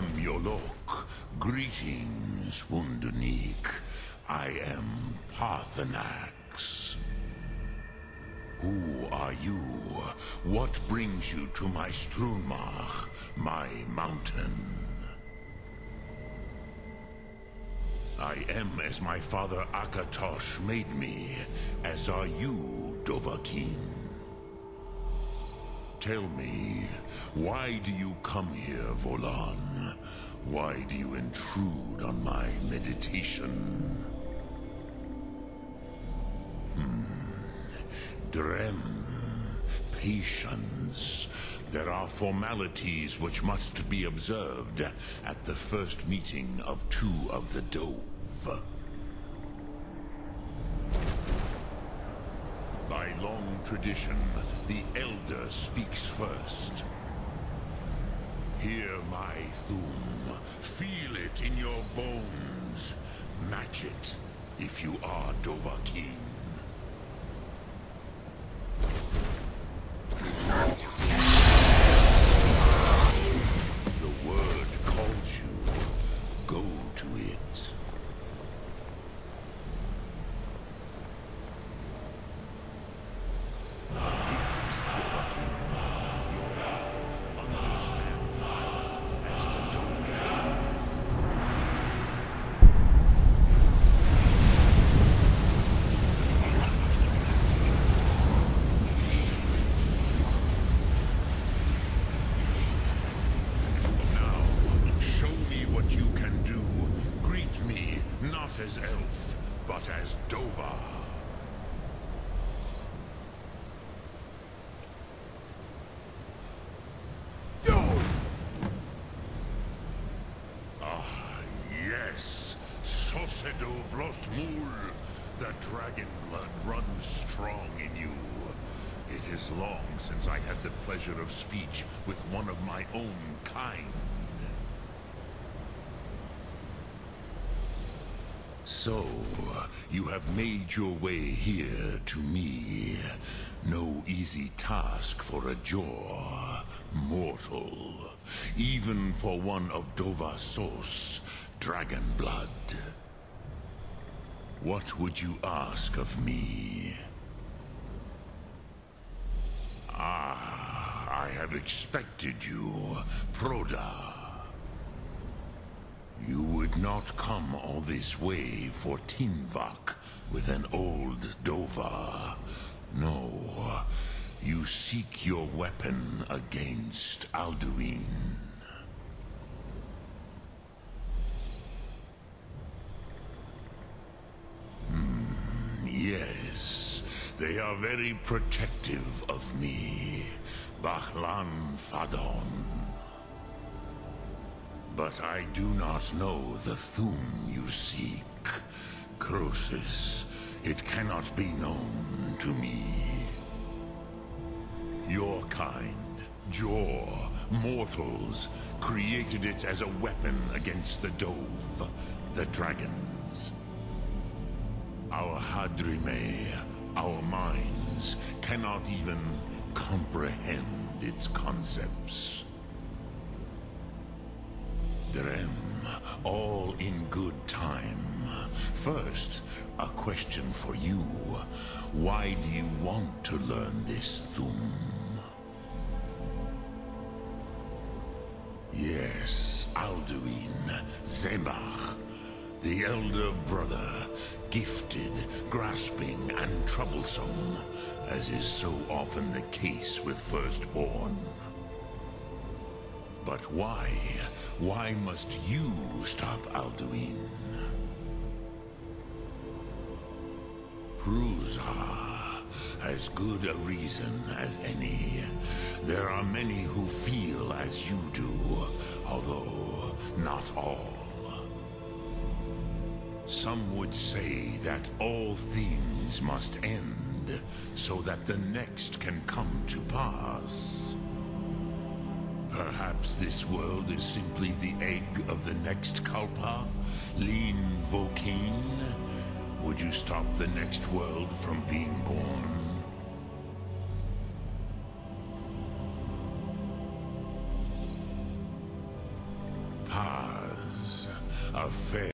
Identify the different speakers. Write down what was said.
Speaker 1: Yolok. Greetings, Wunderneek. I am Paarthurnax. Who are you? What brings you to my Strunmach, my mountain? I am as my father Akatosh made me, as are you, Dovahkiin. Tell me, why do you come here, Volan? Why do you intrude on my meditation? Drem, patience. There are formalities which must be observed at the first meeting of two of the Dove. By long tradition, the Elder speaks first. Hear my Thum. Feel it in your bones. Match it, if you are Dovahkiin. The word calls you. Go to it. As elf, but as Dova. Ah, yes, Sosedo Vrostmul. The dragon blood runs strong in you. It is long since I had the pleasure of speech with one of my own kind. So, you have made your way here to me. No easy task for a Jor, mortal. Even for one of Dovahsos, dragon blood. What would you ask of me? Ah, I have expected you, Proda. You would not come all this way for Tinvak with an old Dova. No, you seek your weapon against Alduin. Yes, they are very protective of me, Bachlan Fadon. But I do not know the Thum you seek. Croesus, it cannot be known to me. Your kind, Jor, mortals, created it as a weapon against the Dove, the dragons. Our Hadrime, our minds, cannot even comprehend its concepts. Drem, all in good time. First, a question for you. Why do you want to learn this Thum? Yes, Alduin, Zebach, the elder brother, gifted, grasping, and troublesome, as is so often the case with Firstborn. But why? Why must you stop Alduin? Prusa, as good a reason as any. There are many who feel as you do, although not all. Some would say that all things must end, so that the next can come to pass. Perhaps this world is simply the egg of the next Kalpa? Lean Vokeen? Would you stop the next world from being born? A fair